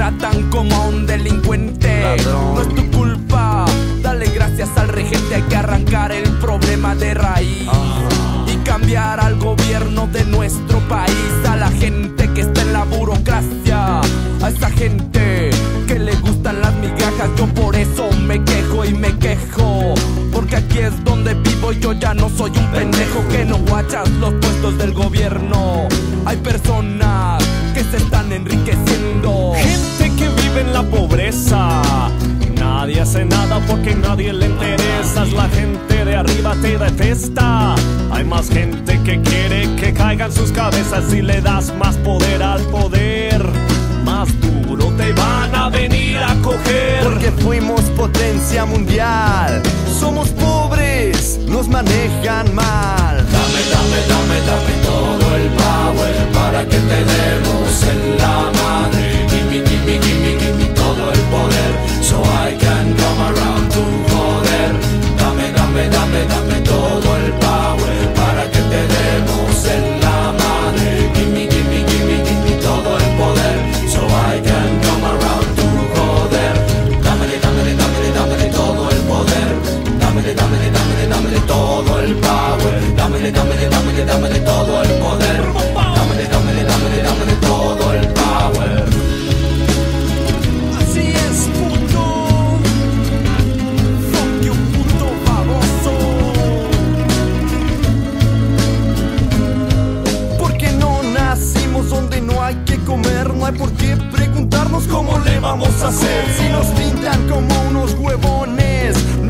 tratan como a un delincuente. Ladrón. No es tu culpa, dale gracias al regente. Hay que arrancar el problema de raíz y cambiar al gobierno de nuestro país. A la gente que está en la burocracia, a esa gente que le gustan las migajas. Yo por eso me quejo y me quejo, porque aquí es donde vivo. Yo ya no soy un pendejo que no guachas los puestos del gobierno. Hay personas que se están enriqueciendo, gente que vive en la pobreza. Nadie hace nada porque nadie le interesas. La gente de arriba te detesta. Hay más gente que quiere que caigan sus cabezas. Si le das más poder al poder, más duro te van a venir a coger. Porque fuimos potencia mundial. Somos pobres, nos manejan mal. Dame, dame, dame, dame todo el power para que te demos en la madre. Gimme, gimme, gimme, gimme todo el poder, so I can come around to joder. Dame, dame, dame, dame todo el power para que te demos en la madre. Gimme, gimme, gimme, gimme todo el poder, so I can come around to joder. Dámele, dámele, dámele, dámele todo el poder. Dámele, dámele, dámele, dámele todo el power. Dámele, dámele, dámele, dámele todo el poder. Dámele, dámele, dámele, dámele todo el power. así es, puto. Fuck you, puto baboso. Porque no nacimos donde no hay que comer. No hay por qué preguntarnos cómo le vamos a hacer. Si nos pintan como unos huevones,